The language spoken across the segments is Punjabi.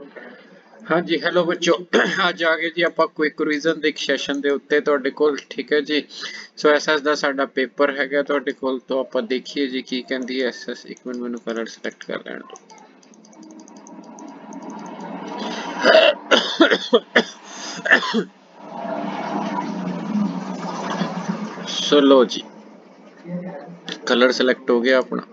हाँ जी, हेलो बच्चों। ਅੱਜ ਆ ਗਏ ਜੀ ਆਪਾਂ ਕੁਇਕ ਰਿਵੀਜ਼ਨ ਦੇ ਇੱਕ ਸੈਸ਼ਨ ਦੇ ਉੱਤੇ ਤੁਹਾਡੇ ਕੋਲ, ਠੀਕ ਹੈ ਜੀ। ਸੋ ਐਸਐਸ ਦਾ ਸਾਡਾ ਪੇਪਰ ਹੈਗਾ ਤੁਹਾਡੇ ਕੋਲ, ਤੋਂ ਆਪਾਂ ਦੇਖੀਏ ਜੀ ਕੀ ਕਹਿੰਦੀ ਹੈ ਐਸਐਸ। ਇੱਕ ਮਿੰਟ ਮੈਨੂੰ ਕਲਰ ਸਿਲੈਕਟ ਕਰ ਲੈਣ ਦਿਓ। ਸੋ ਲੋ ਜੀ, कलर सिलेक्ट हो गया अपना।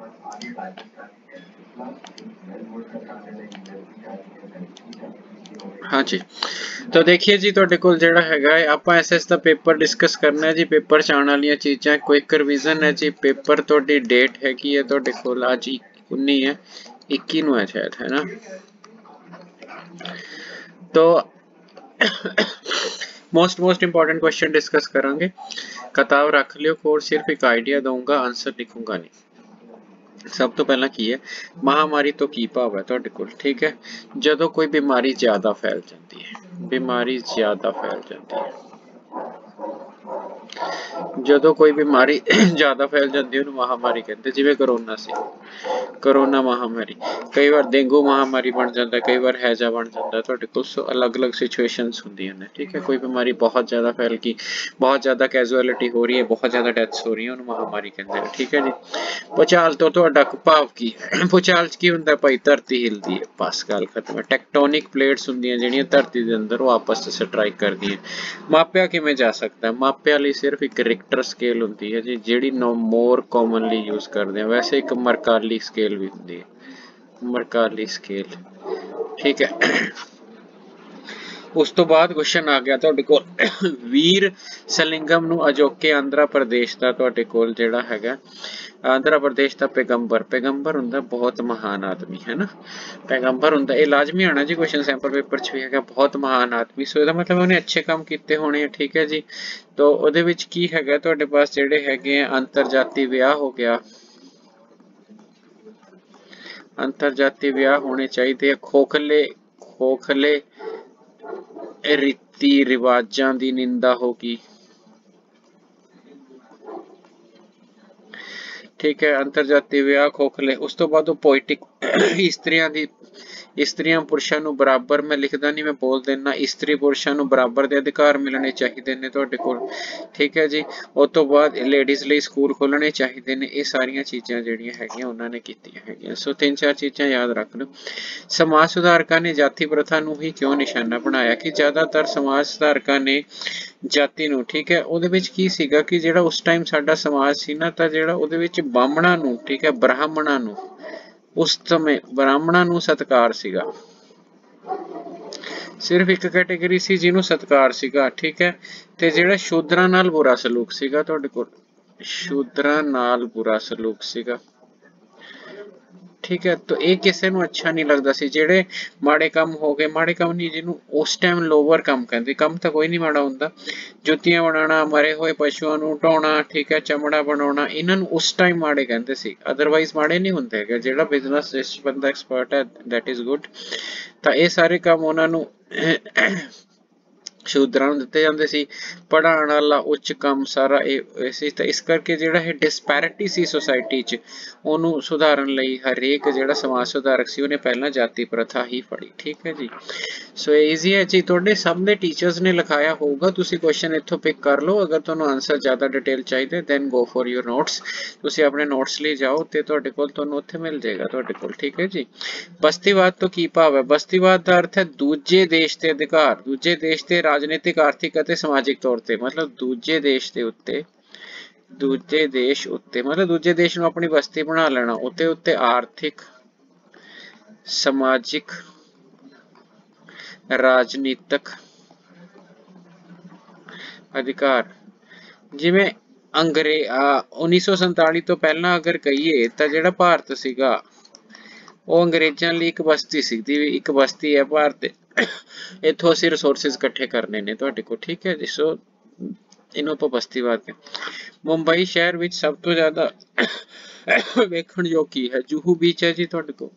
हाँ जी, तो देखिए जी ਤੁਹਾਡੇ ਕੋਲ ਜਿਹੜਾ ਹੈਗਾ ਹੈ ਆਪਾਂ ਐਸਐਸ ਦਾ ਪੇਪਰ ਡਿਸਕਸ ਕਰਨਾ ਹੈ ਜੀ। ਪੇਪਰ ਚ ਆਉਣ ਵਾਲੀਆਂ ਚੀਜ਼ਾਂ, ਕੁਇਕ ਰਿਵੀਜ਼ਨ ਹੈ ਜੀ। ਪੇਪਰ ਤੁਹਾਡੀ ਡੇਟ ਹੈਗੀ ਹੈ ਤੁਹਾਡੇ ਕੋਲ ਅੱਜ 19 ਹੈ, 21 ਨੂੰ ਹੈ ਸ਼ਾਇਦ, है ना। तो मोस्ट इंपॉर्टेंट क्वेश्चन डिस्कस करेंगे। किताब रख लियो, कोर्स सिर्फ एक आइडिया दूंगा, आंसर लिखूंगा नहीं। सब तो पहला की है महामारी तो की भाव है ਤੁਹਾਡੇ ਕੋਲ, ठीक है। ਜਦੋਂ ਕੋਈ ਬਿਮਾਰੀ ਜ਼ਿਆਦਾ ਫੈਲ ਜਾਂਦੀ ਹੈ, ਬਿਮਾਰੀ ਜ਼ਿਆਦਾ ਫੈਲ ਜਾਂਦੀ ਹੈ, ਜਦੋਂ ਕੋਈ ਬਿਮਾਰੀ ਜ਼ਿਆਦਾ ਫੈਲ ਜਾਂਦੀ ਹੈ ਉਹਨੂੰ ਮਹਾਮਾਰੀ ਕਹਿੰਦੇ। ਜਿਵੇਂ ਕਰੋਨਾ ਸੀ, ਕਰੋਨਾ ਮਹਾਮਾਰੀ, ਕਈ ਵਾਰ ਡੇਂਗੂ ਮਹਾਮਾਰੀ ਬਣ ਜਾਂਦਾ, ਕਈ ਵਾਰ ਹੈਜ਼ਾ ਬਣ ਜਾਂਦਾ ਤੁਹਾਡੇ ਕੋਲ। ਸੋ ਅਲੱਗ-ਅਲੱਗ ਸਿਚੁਏਸ਼ਨਸ ਹੁੰਦੀਆਂ ਨੇ, ਠੀਕ ਹੈ। ਕੋਈ ਬਿਮਾਰੀ ਬਹੁਤ ਜ਼ਿਆਦਾ ਫੈਲ ਗਈ, ਬਹੁਤ ਜ਼ਿਆਦਾ ਕੈਜੁਅਲਿਟੀ ਹੋ ਰਹੀ ਹੈ, ਬਹੁਤ ਜ਼ਿਆਦਾ ਡੈਥਸ ਹੋ ਰਹੀਆਂ, ਉਹਨੂੰ ਮਹਾਮਾਰੀ ਕਹਿੰਦੇ ਨੇ, ਠੀਕ ਹੈ ਜੀ। ਭੂਚਾਲ ਤੋਂ ਤੁਹਾਡਾ ਭਾਵ ਕੀ ਹੈ? ਭੂਚਾਲ ਚ ਕੀ ਹੁੰਦਾ ਭਾਈ? ਧਰਤੀ ਹਿਲਦੀ ਹੈ, ਬਸ ਗੱਲ ਖਤਮ ਹੈ। ਟੈਕਟੋਨਿਕ ਪਲੇਟਸ ਹੁੰਦੀਆਂ ਜਿਹੜੀਆਂ ਧਰਤੀ ਦੇ ਅੰਦਰ, ਉਹ ਆਪਸ ਚ ਸਟਰਾਈਕ ਕਰਦੀਆਂ। ਮਾਪਿਆ ਕਿਵੇਂ ਜਾ ਸਕਦਾ? ਮਾਪਿਆ ਲਈ ਸਿਰਫ ਇੱਕ ਰਿਕਟਰ ਸਕੇਲ ਹੁੰਦੀ ਹੈ ਜੀ, ਜਿਹੜੀ ਮੋਰ ਕਾਮਨਲੀ ਯੂਜ਼ ਕਰਦੇ ਆ। ਵੈਸੇ ਇੱਕ ਮਰਕਾਲੀ ਸਕੇਲ ਵੀ ਹੁੰਦੀ ਹੈ, ਮਰਕਾਲੀ ਸਕੇਲ, ਠੀਕ ਹੈ। ਉਸ ਤੋਂ ਬਾਅਦ ਕੁਐਸਚਨ ਆ ਗਿਆ ਤੁਹਾਡੇ ਕੋਲ ਵੀਰ ਸਲਿੰਗਮ ਨੂੰ ਅਜੋਕੇ ਆਂਧਰਾ ਪ੍ਰਦੇਸ਼ ਦਾ ਤੁਹਾਡੇ ਕੋਲ ਜਿਹੜਾ ਹੈਗਾ, ਆਂਧਰਾ ਪ੍ਰਦੇਸ਼ ਦਾ ਪੈਗੰਬਰ, ਪੈਗੰਬਰ ਹੁੰਦਾ ਬਹੁਤ ਮਹਾਨ ਆਦਮੀ, ਹੈ ਨਾ। ਪੈਗੰਬਰ ਹੁੰਦਾ, ਇਹ ਲਾਜ਼ਮੀ ਆਣਾ ਜੀ ਕੁਐਸਚਨ ਸੈਂਪਲ ਪੇਪਰ ਚ ਵੀ ਹੈਗਾ, ਬਹੁਤ ਮਹਾਨ ਆਦਮੀ। ਸੋ ਇਹਦਾ ਮਤਲਬ ਉਹਨੇ ਅੱਛੇ ਕੰਮ ਕੀਤੇ ਹੋਣੇ ਆ, ਠੀਕ ਹੈ ਜੀ। ਤੋ ਉਹਦੇ ਵਿੱਚ ਕੀ ਹੈਗਾ ਤੁਹਾਡੇ ਪਾਸ, ਜਿਹੜੇ ਹੈਗੇ ਆ ਅੰਤਰਜਾਤੀ ਵਿਆਹ ਹੋ ਗਿਆ, ਅੰਤਰਜਾਤੀ ਵਿਆਹ ਹੋਣੇ ਚਾਹੀਦੇ ਆ। ਖੋਖਲੇ ਖੋਖਲੇ ਰੀਤੀ ਰਿਵਾਜਾਂ ਦੀ ਨਿੰਦਾ ਹੋਗੀ, ठीक है। अंतरजाती विआह खोखले। उस तो बाद पोइटिक इस्त्रियां दी, इस्त्रियां पुरुषां नूं बराबर, मैं लिखदा नहीं, मैं बोल देना, इस्त्री पुरुषां नूं बराबर दे अधिकार मिलने चाहिए ने तुहाडे कोल, ठीक है जी। उस तो बाद लेडीज़ लई स्कूल खोलने चाहिए ने। ये सारियां चीज़ां जिहड़ियां हैगियां उन्हां ने कीतियां हैगियां। सो 3-4 चीज़ां याद रख लो। समाज सुधारकां ने जाति प्रथा नूं ही क्यों निशाना बनाया? कि ज़्यादातर समाज सुधारकां ने जाति ਨੂੰ, ठीक है, ਉਹਦੇ ਵਿੱਚ ਕੀ ਸੀਗਾ ਕਿ ਜਿਹੜਾ ਉਸ ਟਾਈਮ ਸਾਡਾ ਸਮਾਜ ਸੀ ਨਾ, ਤਾਂ ਜਿਹੜਾ ਉਹਦੇ ਵਿੱਚ ਬਾਹਮਣਾਂ ਨੂੰ, ਠੀਕ ਹੈ, ਬ੍ਰਾਹਮਣਾਂ ਨੂੰ, ਉਸ ਸਮੇਂ ਬ੍ਰਾਹਮਣਾਂ ਨੂੰ ਸਤਿਕਾਰ ਸੀਗਾ। ਸਿਰਫ ਇੱਕ ਕੈਟੇਗਰੀ ਸੀ ਜਿਹਨੂੰ ਸਤਿਕਾਰ ਸੀਗਾ, ਠੀਕ ਹੈ। ਤੇ ਜਿਹੜਾ ਸ਼ੂਦਰਾਂ ਨਾਲ ਬੁਰਾ ਸਲੂਕ ਸੀਗਾ ਤੁਹਾਡੇ ਕੋਲ, ਸ਼ੂਦਰਾਂ ਨਾਲ ਬੁਰਾ ਸਲੂਕ ਸੀਗਾ, ठीक है। तो ये किसी ਨੂੰ अच्छा नहीं लगता सी। ਜਿਹੜੇ ਮਾੜੇ ਕੰਮ ਹੋ ਗਏ, ਮਾੜੇ ਕੰਮ नहीं, ਜਿਹਨੂੰ उस टाइम लोअर ਕੰਮ ਕਹਿੰਦੇ। ਕੰਮ ਤਾਂ ਕੋਈ ਨਹੀਂ ਮਾੜਾ ਹੁੰਦਾ। ਜੁੱਤੀਆਂ ਬਣਾਉਣਾ, ਮਰੇ ਹੋਏ ਪਸ਼ੂਆਂ ਨੂੰ ਢਾਉਣਾ, ਠੀਕ ਹੈ, ਚਮੜਾ ਬਣਾਉਣਾ, ਇਹਨਾਂ ਨੂੰ ਉਸ ਟਾਈਮ ਮਾੜੇ ਕਹਿੰਦੇ ਸੀ। ਅਦਰਵਾਈਜ਼ ਮਾੜੇ ਨਹੀਂ ਹੁੰਦੇ ਹੈਗੇ। ਜਿਹੜਾ ਬਿਜ਼ਨਸ ਜਿਸ ਬੰਦਾ ਐਕਸਪਰਟ ਹੈ, ਦੈਟ ਇਜ਼ ਗੁੱਡ। ਤਾਂ ਇਹ ਸਾਰੇ ਕੰਮ ਉਹਨਾਂ ਨੂੰ ਸ਼ੂਦਰਾਂ ਨੂੰ ਦਿੱਤੇ ਜਾਂਦੇ ਸੀ। ਪੜ੍ਹਾਉਣ ਵਾਲਾ ਉੱਚ ਕੰਮ ਸਾਰਾ ਇਹ ਸੀ। ਤਾਂ ਇਸ ਕਰਕੇ ਜਿਹੜਾ ਇਹ ਡਿਸਪੈਰਿਟੀ ਸੀ ਸੋਸਾਇਟੀ 'ਚ, ਉਹਨੂੰ ਸੁਧਾਰਨ ਲਈ ਹਰੇਕ ਜਿਹੜਾ ਸਮਾਜ ਸੁਧਾਰਕ ਸੀ ਉਹਨੇ ਪਹਿਲਾਂ ਜਾਤੀ ਪ੍ਰਥਾ ਹੀ ਫੜੀ, ਠੀਕ ਹੈ ਜੀ। ਸੋ ਈਜ਼ੀ ਹੈ ਜੀ, ਤੁਹਾਡੇ ਸਭ ਦੇ ਟੀਚਰਸ ਨੇ ਲਿਖਾਇਆ ਹੋਊਗਾ, ਤੁਸੀਂ ਕੁਐਸਚਨ ਇੱਥੋਂ ਪਿਕ ਕਰ ਲਓ। ਅਗਰ ਤੁਹਾਨੂੰ ਆਨਸਰ ਜ਼ਿਆਦਾ ਡਿਟੇਲ ਚਾਹੀਦੇ then go for your notes. ਤੁਸੀਂ ਆਪਣੇ ਨੋਟਸ ਲਈ ਜਾਓ ਤੇ ਤੁਹਾਡੇ ਕੋਲ ਤੁਹਾਨੂੰ ਉੱਥੇ ਮਿਲ ਜਾਏਗਾ ਤੁਹਾਡੇ ਕੋਲ, ਠੀਕ ਹੈ ਜੀ। ਬਸਤੀਵਾਦ ਤੋਂ ਕੀ ਭਾਵ ਹੈ? ਬਸਤੀਵਾਦ ਦਾ ਅਰਥ ਹੈ ਦੂਜੇ ਦੇਸ਼ ਦੇ ਅਧਿਕਾਰ, ਦੂਜੇ ਦੇਸ਼ ਦੇ ਰਾਜਨੀਤਿਕ, ਆਰਥਿਕ ਅਤੇ ਸਮਾਜਿਕ ਤੌਰ ਤੇ, ਮਤਲਬ ਦੂਜੇ ਦੇਸ਼ ਦੇ ਉੱਤੇ, ਦੂਜੇ ਦੇਸ਼ ਉੱਤੇ ਮਤਲਬ ਦੂਜੇ ਦੇਸ਼ ਨੂੰ ਆਪਣੀ ਬਸਤੀ ਬਣਾ ਲੈਣਾ, ਉੱਤੇ ਉੱਤੇ ਆਰਥਿਕ, ਸਮਾਜਿਕ, ਰਾਜਨੀਤਿਕ ਅਧਿਕਾਰ। ਜਿਵੇਂ 1947 ਤੋਂ ਪਹਿਲਾਂ ਅਗਰ ਕਹੀਏ ਤਾਂ ਜਿਹੜਾ ਭਾਰਤ ਸੀਗਾ ਉਹ ਅੰਗਰੇਜ਼ਾਂ ਲਈ ਇੱਕ ਬਸਤੀ ਸੀ। ਇੱਕ ਬਸਤੀ ਹੈ ਭਾਰਤ, ਇੱਥੋਂ ਅਸੀਂ ਰਿਸੋਰਸਿਸ ਇਕੱਠੇ ਕਰਨੇ ਨੇ ਤੁਹਾਡੇ ਕੋਲ, ਠੀਕ ਹੈ ਜੀ। ਸੋ ਇਹਨੂੰ ਆਪਾਂ ਬਸਤੀਵਾਦ ਕਹਿੰਦੇ। ਮੁੰਬਈ ਸ਼ਹਿਰ ਵਿੱਚ ਸਭ ਤੋਂ ਜ਼ਿਆਦਾ ਵੇਖਣ ਯੋਗ ਕੀ ਹੈ? ਜੂਹੂ ਬੀਚ ਹੈ ਜੀ ਤੁਹਾਡੇ ਕੋਲ,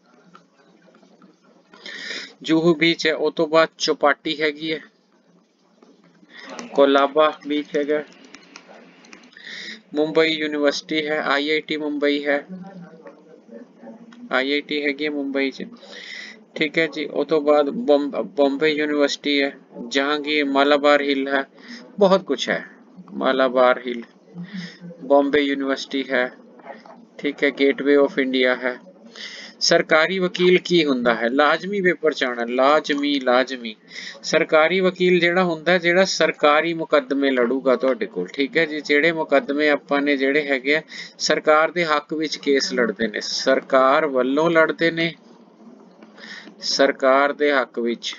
ਜੂਹੂ ਬੀਚ ਹੈ। ਉਹ ਤੋਂ ਬਾਅਦ ਚੌਪਾਟੀ ਹੈਗੀ ਹੈ, कोलाबा बीच है, मुंबई यूनिवर्सिटी है, IIT मुंबई है, IIT हैगी मुंबई च। ठीक है जी। उस तो बाद बॉम्बे यूनिवर्सिटी है, जहांगीर, मालाबार हिल है, बहुत कुछ है। मालाबार हिल, बॉम्बे यूनिवर्सिटी है, ठीक है, गेटवे ऑफ इंडिया है। सरकारी वकील की हुंदा है, लाजमी पेपर च आना, लाजमी सरकारी वकील ਜਿਹੜਾ ਹੁੰਦਾ ਜਿਹੜਾ ਸਰਕਾਰੀ ਮੁਕੱਦਮੇ ਲੜੂਗਾ ਤੁਹਾਡੇ ਕੋਲ, ਠੀਕ ਹੈ ਜੀ। ਜਿਹੜੇ ਮੁਕੱਦਮੇ ਆਪਾਂ ਨੇ ਜਿਹੜੇ ਹੈਗੇ ਆ ਸਰਕਾਰ ਦੇ ਹੱਕ ਵਿੱਚ ਕੇਸ ਲੜਦੇ ਨੇ, ਸਰਕਾਰ ਵੱਲੋਂ ਲੜਦੇ ਨੇ, ਸਰਕਾਰ ਦੇ ਹੱਕ ਵਿੱਚ,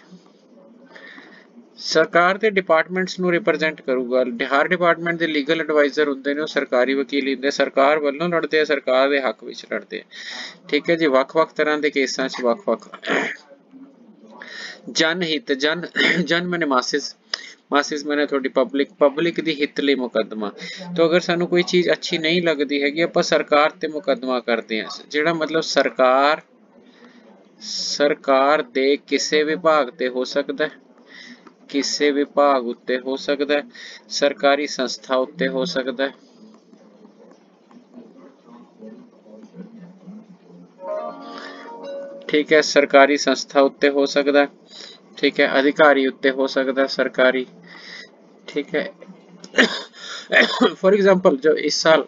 ਸਰਕਾਰ ਦੇ ਡਿਪਾਰਟਮੈਂਟਸ ਨੂੰ ਰਿਪਰੈਜ਼ੈਂਟ ਕਰੂਗਾ। ਹਰ ਡਿਪਾਰਟਮੈਂਟ ਦੇ ਲੀਗਲ ਐਡਵਾਈਜ਼ਰ ਹੁੰਦੇ ਨੇ, ਉਹ ਸਰਕਾਰੀ ਵਕੀਲ ਹੁੰਦੇ, ਸਰਕਾਰ ਵੱਲੋਂ ਲੜਦੇ ਆ, ਸਰਕਾਰ ਦੇ ਹੱਕ ਵਿੱਚ ਲੜਦੇ ਆ, ਠੀਕ ਹੈ ਜੀ। ਵੱਖ-ਵੱਖ ਤਰ੍ਹਾਂ ਦੇ ਕੇਸਾਂ 'ਚ ਵੱਖ-ਵੱਖ जनहित, जन मैंने मासिस मैंने थोड़ी पब्लिक दी हित ਲਈ मुकदमा। तो अगर सानू कोई चीज अच्छी नहीं लगती हैगी ਆਪਾਂ सरकार ते मुकदमा करते हैं, ਜਿਹੜਾ मतलब सरकार ਦੇ ਕਿਸੇ ਵਿਭਾਗ ਤੇ ਹੋ ਸਕਦਾ, ਕਿਸੇ ਵਿਭਾਗ ਉੱਤੇ ਹੋ ਸਕਦਾ, सरकारी संस्था ਉੱਤੇ हो सकता है, ठीक है, सरकारी संस्था उत्ते हो सकता है, ठीक है, अधिकारी उत्ते हो सकता है सरकारी, ठीक है। फॉर एग्जांपल जो इस साल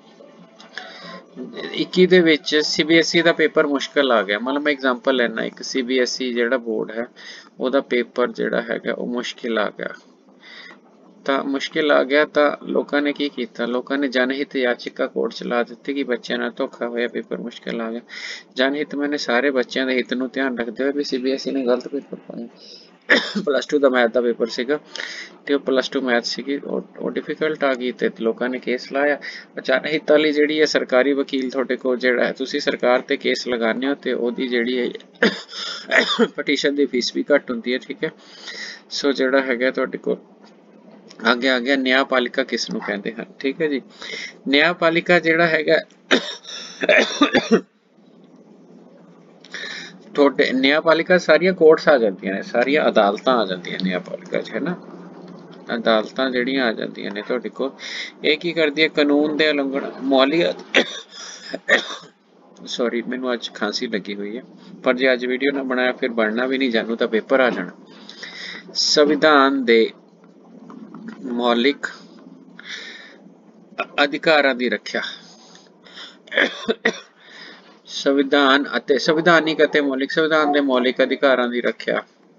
21 ਦੇ ਵਿੱਚ CBSE ਦਾ ਪੇਪਰ ਮੁਸ਼ਕਲ ਆ ਗਿਆ, मतलब मैं एग्जांपल ਲੈਣਾ, ਇੱਕ CBSE ਜਿਹੜਾ ਬੋਰਡ ਹੈ ਉਹਦਾ ਪੇਪਰ ਜਿਹੜਾ ਹੈਗਾ ਉਹ ਮੁਸ਼ਕਿਲ ਆ ਗਿਆ। ਤਾਂ ਮੁਸ਼ਕਿਲ ਆ ਗਿਆ ਤਾਂ ਲੋਕਾਂ ਨੇ ਕੀ ਕੀਤਾ, ਲੋਕਾਂ ਨੇ ਜਨਹਿਤ ਯਾਚਿਕਾ ਕੋਰਟ ਚਲਾ ਦਿੱਤੀ ਕਿ ਬੱਚਿਆਂ ਨਾਲ ਧੋਖਾ ਹੋਇਆ, ਪੇਪਰ ਮੁਸ਼ਕਿਲ ਆ ਗਿਆ। ਜਨਹਿਤ ਮੈਨੇ ਸਾਰੇ ਬੱਚਿਆਂ ਦੇ ਹਿੱਤ ਨੂੰ ਧਿਆਨ ਰੱਖਦੇ ਹੋਏ ਵੀ CBSE ਨੇ ਗਲਤ ਪੇਪਰ ਪਾਇਆ। +2 ਦਾ ਮੈਥ ਦਾ ਪੇਪਰ ਸੀਗਾ ਤੇ ਉਹ +2 ਮੈਥ ਸੀਗੀ, ਉਹ ਡਿਫਿਕਲਟ ਆ ਗਈ ਤੇ ਲੋਕਾਂ ਨੇ ਕੇਸ ਲਾਇਆ। ਜਨਹਿਤ ਵਾਲੀ ਜਿਹੜੀ ਹੈ ਸਰਕਾਰੀ ਵਕੀਲ ਤੁਹਾਡੇ ਕੋਲ ਜਿਹੜਾ ਤੁਸੀਂ ਸਰਕਾਰ ਤੇ ਕੇਸ ਲਗਾਉਂਦੇ ਹੋ ਤੇ ਉਹਦੀ ਜਿਹੜੀ ਹੈ ਪਟੀਸ਼ਨ ਦੀ ਫੀਸ ਵੀ ਘੱਟ ਹੁੰਦੀ ਹੈ, ਠੀਕ ਹੈ। ਸੋ ਜਿਹੜਾ ਹੈਗਾ ਤੁਹਾਡੇ ਕੋਲ आगे आ गया न्यायपालिका किसनू कहते हैं, ठीक है जी। न्यायपालिका जिहड़ा हैगा थोड़े न्यायपालिका सारियां कोर्ट्स आ जांदियां ने, सारियां अदालतां आ जांदियां न्यायपालिका च, है ना, अदालतां जिहड़ियां आ जांदियां ने तुहाडे कोल। इह की करदी है, कानून दे उलंघन मौलिक सॉरी मैनू अज खांसी लगी हुई है, पर जे अज वीडियो ना बनाया फिर बनना भी नहीं, जानू तां पेपर आ जाना। संविधान दे मौलिक अधिकारां दी रखिया, संविधान अते संविधानिक अते मौलिक, संविधान दे मौलिक अधिकारां दी रखिया,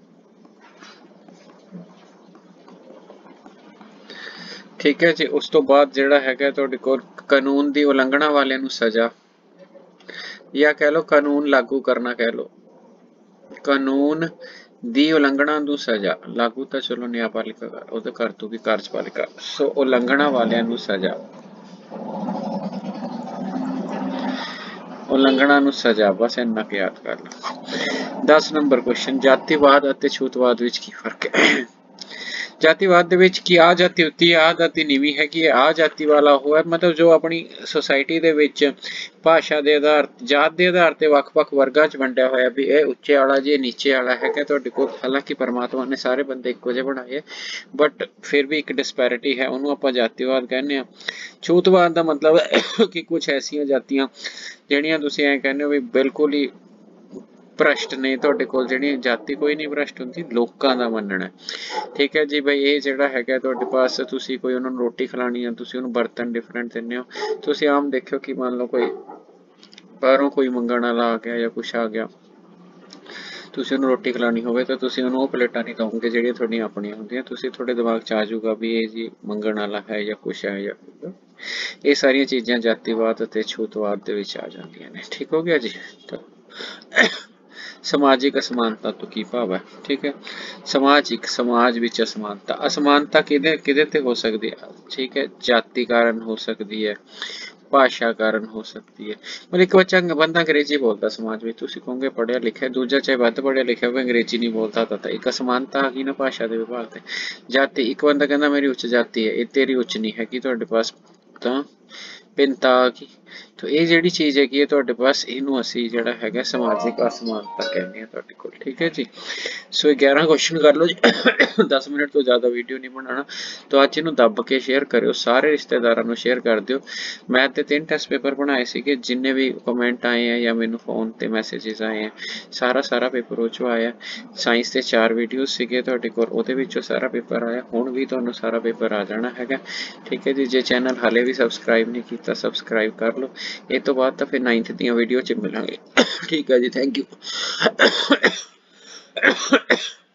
ठीक है जी। उस तो बाद जिहड़ा हैगा तुहाडे कोल कानून दी उलंघना वालियां नूं सज़ा, या कह लो कानून लागू करना, कह लो कानून दी उलंघना नूं सज़ा, लागू तो चलो न्यायपालिका उहदे कर दूगी कार्यपालिका, सो उलंघना वालियां नूं सज़ा, उलंघना नूं सज़ा, बस इन्ना क याद कर लो। 10 नंबर क्वेश्चन, जातिवाद अते छूतवाद विच की फर्क है। जातिवाद दे विच की आ जाति होती है, आ जाति नीवी है कि आ जाति वाला हो है, मतलब जो अपनी सोसाइटी दे विच भाषा दे आधार, जात दे आधार ते वख-वख वर्गां च वंडिया होया भी ये उच्चे वाला जी नीचे वाला है कि तुहाडे कोल, हालांकि परमात्मा ने सारे बंदे इक्को जिहे बनाए बट फिर भी एक डिस्पैरिटी है, उन्होंने आपां जातिवाद कहने आ। छूतवाद दा मतलब है कि कुछ ऐसियां जातियां जिहड़ियां तुसीं ऐ कहने हो भी बिल्कुल ही भ्रष्ट ने, तुहाडे कोल जिहड़ी जाति कोई नहीं भ्रष्ट हुंदी, लोकां दा मनना, ठीक है जी। भाई ये जिहड़ा हैगा तुहाडे पास तुसीं कोई उन्हां नूं रोटी खिलानी है, तुसीं उहनूं बर्तन डिफरेंट दिंदे हो, तुसीं आम देखियो कि मान लो कोई बाहरों कोई मंगण वाला आ गया या कुछ आ गया, तुसीं उहनूं रोटी खिलानी होवे तो तुसीं उहनूं ओह प्लेटां नहीं दोगे जिहड़ियां तुहाडीਆਂ अपणियां हुंदियां, तुसीं थोड़े दिमाग च आ जाऊगा भी ये जी मंगण वाला है या कुछ है, या ये सारियां चीज़ां जातिवाद अते छूतवाद दे विच आ जांदियां ने, ठीक हो गया जी। तो समाजिक असमानता तो की भाव है, ठीक है, समाजिक समाज विच असमानता, असमानता किदे किदे ते हो सकती है, ठीक है, जाति कारण हो सकती है, भाषा कारण हो सकती है, मतलब एक बच्चा बंदा अंग्रेजी बोलता समाज में, तुसीं कहोगे पढ़िया लिखिया, दूजा चाहे वध पढ़िया लिखिया होवे अंग्रेजी नहीं बोलता तो एक असमानता आ गई ना भाषा के विभाग से। जाति, एक बंदा कहता मेरी उच्च जाति है, ये तेरी उच्च नहीं हैगी तुहाडे पास, तां भिन्नता आ गई, तो ये जिहड़ी चीज़ हैगी है तुहाडे पास, इहनूं असीं जिहड़ा हैगा समाजिक असमानता कहने आ तुहाडे कोल। ठीक है जी। सो 11 क्वेश्चन कर लो जी। 10 मिनट तो ज़्यादा वीडियो नहीं बनाना, तो अज इहनूं दब के शेयर करियो, सारे रिश्तेदारां नूं शेयर कर दिओ। मैं ते 3 टैस्ट पेपर बनाए सीगे, जिन्ने भी कमेंट आए हैं या मैनूं फोन ते मैसेजेस आए हैं, सारा पेपर ਉਹ 'ਚੋਂ आया। साइंस ਦੇ 4 ਵੀਡੀਓਜ਼ ਸੀਗੇ ਤੁਹਾਡੇ ਕੋਲ, ਉਹਦੇ ਵਿੱਚੋਂ ਸਾਰਾ ਪੇਪਰ ਆਇਆ। ਹੁਣ ਵੀ ਤੁਹਾਨੂੰ ਸਾਰਾ ਪੇਪਰ ਆ ਜਾਣਾ ਹੈਗਾ। ਠੀਕ ਹੈ ਜੀ। ਜੇ ਚੈਨਲ ਹਾਲੇ ਵੀ ਸਬਸਕ੍ਰਾਈਬ ਨਹੀਂ ਕੀਤਾ, ਸਬਸਕ੍ਰਾਈਬ ਕਰ ਲਓ। ਇਹ ਤੋਂ ਬਾਅਦ ਤਾਂ ਫਿਰ 9th ਦੀਆਂ ਵੀਡੀਓ 'ਚ ਮਿਲਾਂਗੇ। ਠੀਕ ਹੈ ਜੀ, ਥੈਂਕ ਯੂ।